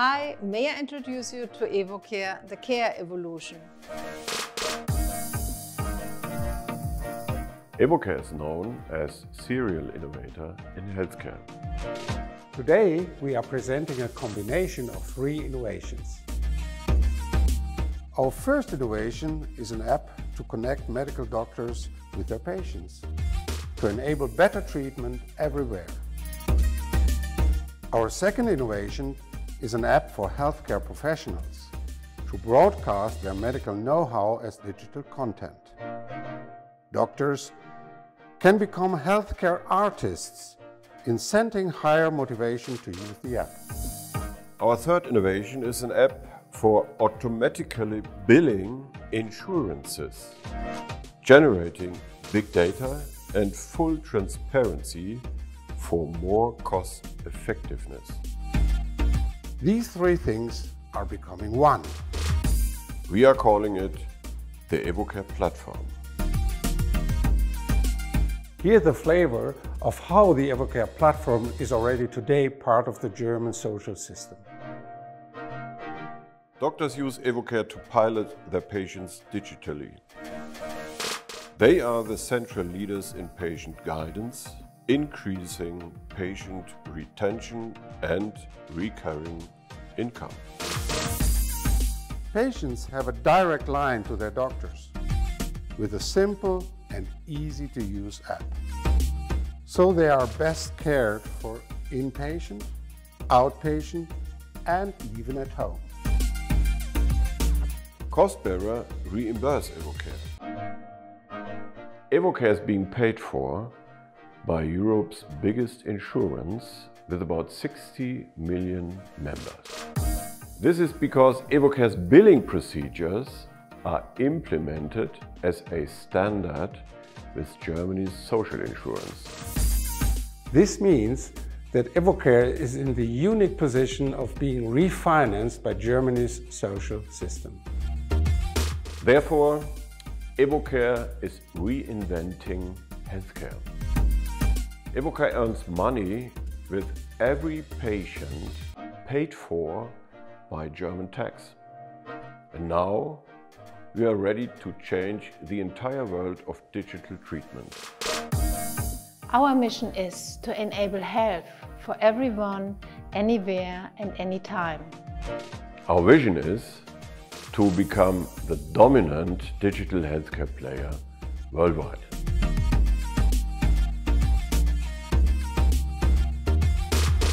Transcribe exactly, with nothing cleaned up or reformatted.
Hi, may I introduce you to EvoCare, the care evolution. EvoCare is known as serial innovator in healthcare. Today we are presenting a combination of three innovations. Our first innovation is an app to connect medical doctors with their patients, to enable better treatment everywhere. Our second innovation is an app for healthcare professionals to broadcast their medical know-how as digital content. Doctors can become healthcare artists, incenting higher motivation to use the app. Our third innovation is an app for automatically billing insurances, generating big data and full transparency for more cost effectiveness. These three things are becoming one. We are calling it the EvoCare platform. Here's the flavor of how the EvoCare platform is already today part of the German social system. Doctors use EvoCare to pilot their patients digitally. They are the central leaders in patient guidance, increasing patient retention and recurring income. Patients have a direct line to their doctors with a simple and easy-to-use app. So they are best cared for inpatient, outpatient, and even at home. Cost bearer reimburse EvoCare. EvoCare is being paid for by Europe's biggest insurance with about sixty million members. This is because EvoCare's billing procedures are implemented as a standard with Germany's social insurance. This means that EvoCare is in the unique position of being refinanced by Germany's social system. Therefore, EvoCare is reinventing healthcare. EvoCare earns money with every patient paid for by German tax. And now we are ready to change the entire world of digital treatment. Our mission is to enable health for everyone, anywhere and anytime. Our vision is to become the dominant digital healthcare player worldwide.